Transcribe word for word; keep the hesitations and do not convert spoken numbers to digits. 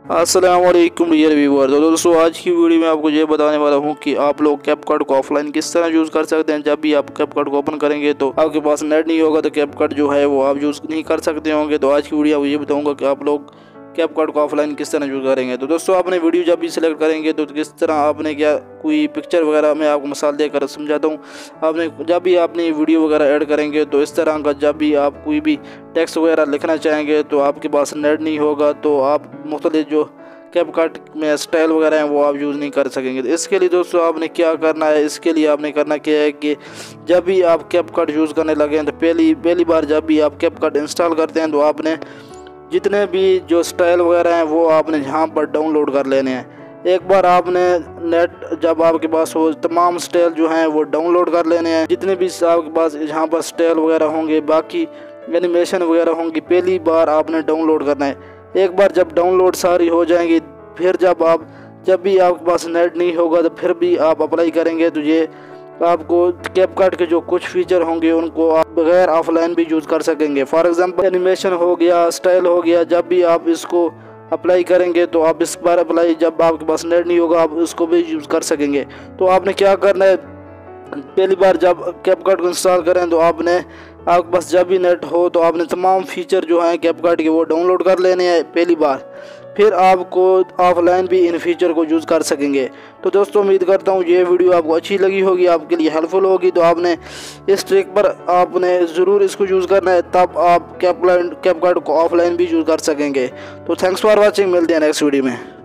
अस्सलाम वालेकुम dear viewer. तो दोस्तों आज की वीडियो में आपको ये बताने वाला हूँ कि आप लोग कैपकट को ऑफलाइन किस तरह यूज़ कर सकते हैं। जब भी आप कैपकट को ओपन करेंगे तो आपके पास नेट नहीं होगा तो कैपकट जो है वो आप यूज़ नहीं कर सकते होंगे। तो आज की वीडियो आपको ये बताऊँगा कि आप लोग कैपकट को ऑफलाइन किस तरह यूज़ करेंगे। तो दोस्तों आपने वीडियो जब भी सिलेक्ट करेंगे तो किस तरह आपने क्या कोई पिक्चर वगैरह मैं आपको मिसाल देकर समझाता हूँ। आपने जब भी आपने वीडियो वगैरह ऐड करेंगे तो इस तरह का जब भी आप कोई भी टेक्स्ट वगैरह लिखना चाहेंगे तो आपके पास नेट नहीं होगा तो आप मुख्तलिफ जो कैपकट में स्टाइल वगैरह हैं वो आप यूज़ नहीं कर सकेंगे। तो इसके लिए दोस्तों आपने क्या करना है, इसके लिए आपने करना क्या है कि जब भी आप कैपकट यूज़ करने लगे हैं तो पहली पहली बार जब भी आप कैपकट इंस्टॉल करते हैं तो आपने जितने भी जो स्टाइल वगैरह हैं वो आपने यहाँ पर डाउनलोड कर लेने हैं। एक बार आपने नेट जब आपके पास हो तमाम स्टाइल जो हैं वो डाउनलोड कर लेने हैं। जितने भी आपके पास यहाँ पर स्टाइल वगैरह होंगे, बाकी एनिमेशन वगैरह होंगी, पहली बार आपने डाउनलोड करना है। एक बार जब डाउनलोड सारी हो जाएंगी फिर जब आप जब भी आपके पास नेट नहीं होगा तो फिर भी आप अप्लाई करेंगे तो ये आपको कैपकट के जो कुछ फीचर होंगे उनको आप बगैर ऑफलाइन भी यूज़ कर सकेंगे। फॉर एग्जांपल एनिमेशन हो गया, स्टाइल हो गया, जब भी आप इसको अप्लाई करेंगे तो आप इस बार अप्लाई जब आपके पास नेट नहीं होगा आप इसको भी यूज़ कर सकेंगे। तो आपने क्या करना है, पहली बार जब कैपकट को इंस्टॉल करें तो आपने आपके पास जब भी नेट हो तो आपने तमाम फीचर जो हैं कैपकट के वो डाउनलोड कर लेने हैं पहली बार, फिर आपको ऑफलाइन भी इन फीचर को यूज़ कर सकेंगे। तो दोस्तों उम्मीद करता हूँ ये वीडियो आपको अच्छी लगी होगी, आपके लिए हेल्पफुल होगी। तो आपने इस ट्रिक पर आपने ज़रूर इसको यूज़ करना है, तब आप कैपकट कैपकट को ऑफलाइन भी यूज़ कर सकेंगे। तो थैंक्स फॉर वॉचिंग, मिलते हैं नेक्स्ट वीडियो में।